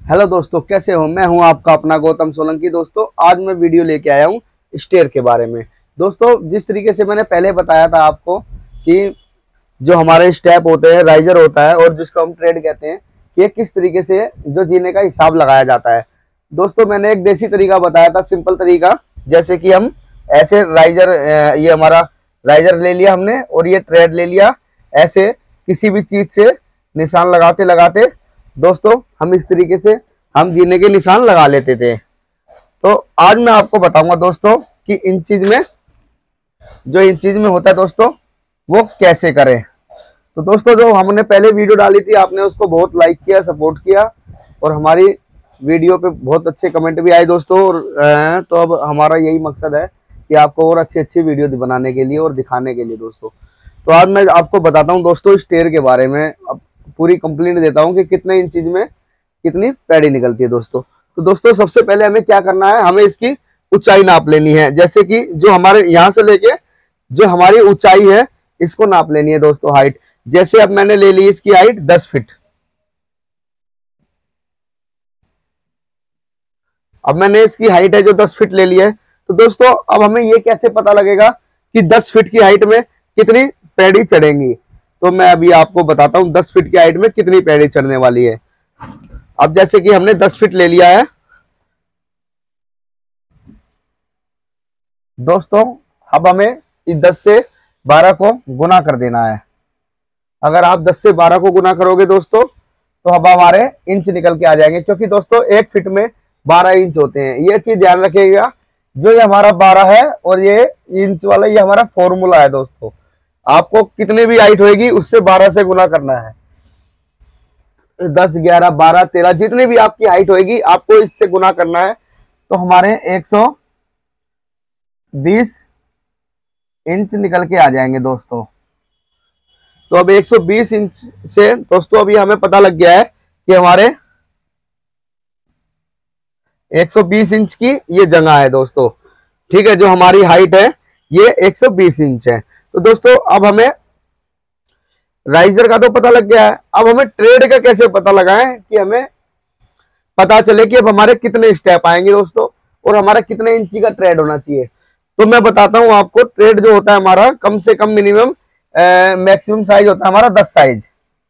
Hello दोस्तों, कैसे हो। मैं हूं आपका अपना गौतम सोलंकी। दोस्तों, आज मैं वीडियो लेके आया हूं स्टेयर के बारे में। दोस्तों, जिस तरीके से मैंने पहले बताया था आपको कि जो हमारे स्टेप होते हैं, राइजर होता है और जिसको हम ट्रेड कहते हैं, ये किस तरीके से जो जीने का हिसाब लगाया जाता है। दोस्तों, मैंने एक देसी तरीका बताया था, सिंपल तरीका। जैसे कि हम ऐसे राइजर, ये हमारा राइजर ले लिया हमने और ये ट्रेड ले लिया। ऐसे किसी भी चीज से निशान लगाते लगाते दोस्तों हम इस तरीके से हम जीने के निशान लगा लेते थे। तो आज मैं आपको बताऊंगा दोस्तों कि इन चीज में, जो इन चीज में होता है दोस्तों, वो कैसे करें। तो दोस्तों, जो हमने पहले वीडियो डाली थी, आपने उसको बहुत लाइक किया, सपोर्ट किया और हमारी वीडियो पे बहुत अच्छे कमेंट भी आए दोस्तों। और तो अब हमारा यही मकसद है कि आपको और अच्छी अच्छी वीडियो बनाने के लिए और दिखाने के लिए दोस्तों। तो आज मैं आपको बताता हूँ दोस्तों स्टेयर के बारे में। अब पूरी कंप्लेंट देता हूँ कि कितने इंच में कितनी पैड़ी निकलती है दोस्तों। तो दोस्तों, सबसे पहले हमें क्या करना है, हमें इसकी ऊंचाई नाप लेनी है। जैसे कि जो हमारे यहाँ से लेके जो हमारी ऊंचाई है, इसको नाप लेनी है दोस्तों, हाइट। जैसे अब मैंने ले ली इसकी हाइट 10 फीट। अब मैंने इसकी हाइट है जो 10 फीट ले ली है। तो दोस्तों, अब हमें ये कैसे पता लगेगा कि 10 फीट की हाइट में कितनी पैड़ी चढ़ेंगी। तो मैं अभी आपको बताता हूँ 10 फीट की हाइट में कितनी पैड़ी चढ़ने वाली है। अब जैसे कि हमने 10 फीट ले लिया है दोस्तों, अब हमें इस 10 से 12 को गुना कर देना है। अगर आप 10 से 12 को गुना करोगे दोस्तों, तो अब हमारे इंच निकल के आ जाएंगे। क्योंकि दोस्तों, एक फीट में 12 इंच होते हैं। ये चीज ध्यान रखिएगा। जो ये हमारा 12 है और ये इंच वाला, ये हमारा फॉर्मूला है दोस्तों। आपको कितनी भी हाइट होगी उससे 12 से गुना करना है। 10, 11, 12, 13 जितनी भी आपकी हाइट होगी, आपको इससे गुना करना है। तो हमारे 120 इंच निकल के आ जाएंगे दोस्तों। तो अब 120 इंच से दोस्तों अभी हमें पता लग गया है कि हमारे 120 इंच की ये जगह है दोस्तों। ठीक है, जो हमारी हाइट है ये 120 इंच है। तो दोस्तों, अब हमें राइजर का तो पता लग गया है। अब हमें ट्रेड का कैसे पता लगाएं कि हमें पता चले कि अब हमारे कितने स्टेप आएंगे दोस्तों और हमारा कितने इंची का ट्रेड होना चाहिए। तो मैं बताता हूं आपको, ट्रेड जो होता है हमारा, कम से कम मिनिमम मैक्सिमम साइज होता है हमारा 10 साइज।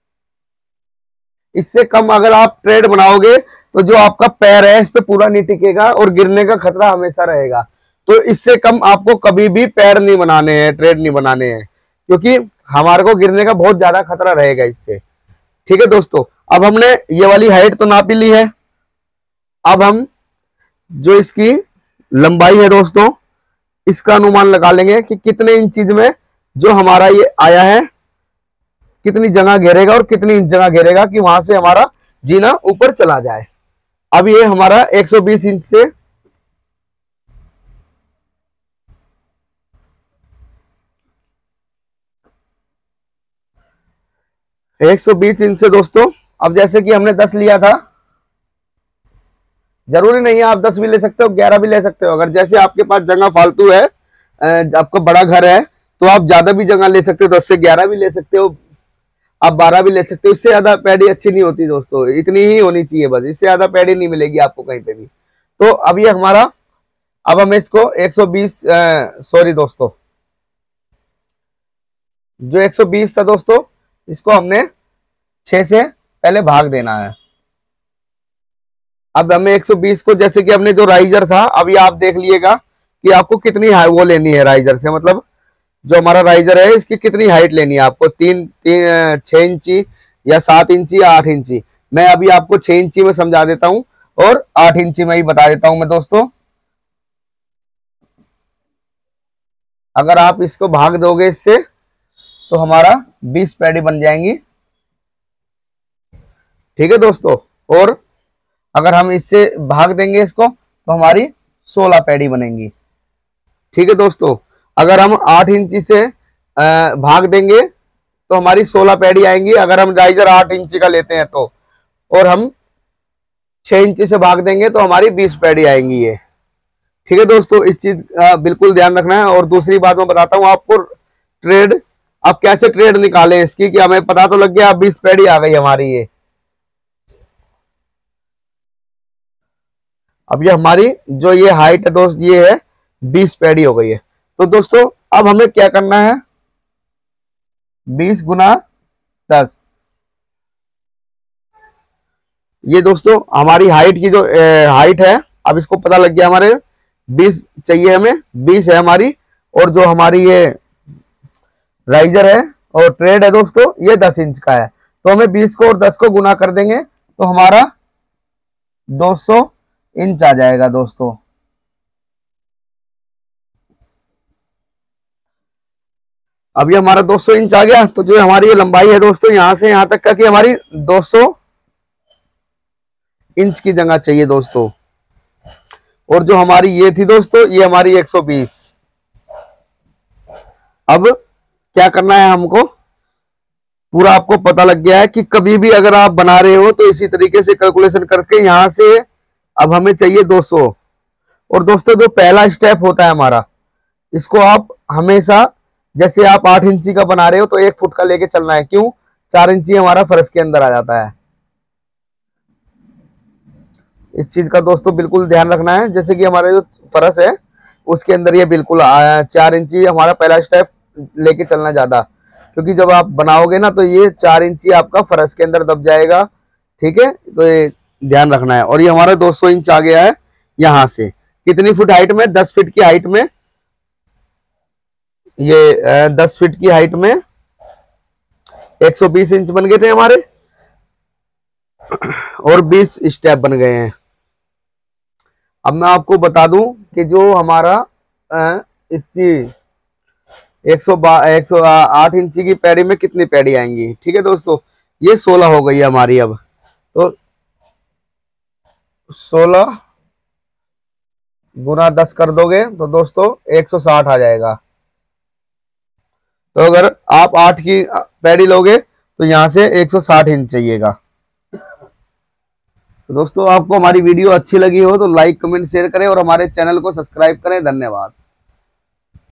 इससे कम अगर आप ट्रेड बनाओगे तो जो आपका पैर है इस पे पूरा नहीं टिकेगा और गिरने का खतरा हमेशा रहेगा। तो इससे कम आपको कभी भी पैर नहीं बनाने हैं, ट्रेड नहीं बनाने हैं, क्योंकि हमारे को गिरने का बहुत ज्यादा खतरा रहेगा इससे। ठीक है दोस्तों, अब हमने ये वाली हाइट तो नापी ली है। अब हम जो इसकी लंबाई है दोस्तों, इसका अनुमान लगा लेंगे कि कितने इंचीज में जो हमारा ये आया है, कितनी जगह घेरेगा और कितनी इंच जगह घेरेगा कि वहां से हमारा जीना ऊपर चला जाए। अब ये हमारा 120 इंच से 120 इंच से दोस्तों, अब जैसे कि हमने 10 लिया था, जरूरी नहीं है आप 10 भी ले सकते हो, 11 भी ले सकते हो। अगर जैसे आपके पास जगह फालतू है, आपका बड़ा घर है, तो आप ज्यादा भी जगह ले सकते हो, 10 से 11 भी ले सकते हो, आप 12 भी ले सकते हो। इससे ज्यादा पैडी अच्छी नहीं होती दोस्तों, इतनी ही होनी चाहिए बस, इससे ज्यादा पैडी नहीं मिलेगी आपको कहीं पे भी। तो अब ये हमारा, अब हम इसको 120, सॉरी दोस्तों, जो 120 था दोस्तों, इसको हमने 6 से पहले भाग देना है। अब हमें 120 को, जैसे कि हमने जो राइजर था, अभी आप देख लिएगा कि आपको कितनी वो लेनी है राइजर से, मतलब जो हमारा राइजर है इसकी कितनी हाइट लेनी है आपको, 6 इंची या 7 इंची या 8 इंची। मैं अभी आपको 6 इंची में समझा देता हूं और 8 इंची में ही बता देता हूं मैं दोस्तों। अगर आप इसको भाग दोगे इससे, तो हमारा 20 पैडी बन जाएंगी। ठीक है दोस्तों, और अगर हम इससे भाग देंगे इसको, तो हमारी 16 पैडी बनेंगी। ठीक है दोस्तों, अगर हम 8 इंची से भाग देंगे तो हमारी 16 पैडी आएंगी, अगर हम राइजर 8 इंची का लेते हैं तो। और हम 6 इंची से भाग देंगे तो हमारी 20 पैडी आएंगी ये। ठीक है दोस्तों, इस चीज का बिल्कुल ध्यान रखना है। और दूसरी बात मैं बताता हूँ आपको, ट्रेड आप कैसे ट्रेड निकालें इसकी, कि हमें पता तो लग गया 20 पैडी आ गई हमारी ये। अब ये हमारी जो ये हाइट है दोस्त, ये है 20 पैडी हो गई है। तो दोस्तों अब हमें क्या करना है, 20 गुना 10, ये दोस्तों हमारी हाइट की जो हाइट है, अब इसको पता लग गया हमारे 20 चाहिए हमें, 20 है हमारी। और जो हमारी ये राइजर है और ट्रेड है दोस्तों, ये 10 इंच का है। तो हमें 20 को और 10 को गुना कर देंगे तो हमारा 200 इंच आ जाएगा दोस्तों। अब ये हमारा 200 इंच आ गया। तो जो हमारी ये लंबाई है दोस्तों, यहां से यहां तक का कि हमारी 200 इंच की जगह चाहिए दोस्तों। और जो हमारी ये थी दोस्तों, ये हमारी 120। अब क्या करना है हमको, पूरा आपको पता लग गया है कि कभी भी अगर आप बना रहे हो तो इसी तरीके से कैलकुलेशन करके यहां से अब हमें चाहिए 200। और दोस्तों जो पहला स्टेप होता है हमारा, इसको आप हमेशा, जैसे आप 8 इंची का बना रहे हो तो 1 फुट का लेके चलना है। क्यों, 4 इंची हमारा फर्श के अंदर आ जाता है। इस चीज का दोस्तों बिल्कुल ध्यान रखना है। जैसे कि हमारा जो फर्श है उसके अंदर ये बिल्कुल 4 इंची हमारा पहला स्टेप लेके चलना ज्यादा, क्योंकि जब आप बनाओगे ना तो ये 4 इंची आपका फर्श के अंदर दब जाएगा। ठीक है, तो ये ध्यान रखना है। और ये हमारा 200 इंच आ गया है। यहां से कितनी फुट हाइट में, 10 फीट की हाइट में, ये 10 फीट की हाइट में 120 इंच बन गए थे हमारे, और 20 स्टेप बन गए हैं। अब मैं आपको बता दूं कि जो हमारा इसकी 108 इंची की पैडी में कितनी पैडी आएंगी। ठीक है दोस्तों, ये 16 हो गई है हमारी। अब तो 16 गुना 10 कर दोगे तो दोस्तों 160 आ जाएगा। तो अगर आप 8 की पैडी लोगे तो यहां से 160 इंच चाहिएगा। तो दोस्तों आपको हमारी वीडियो अच्छी लगी हो तो लाइक कमेंट शेयर करें और हमारे चैनल को सब्सक्राइब करें। धन्यवाद।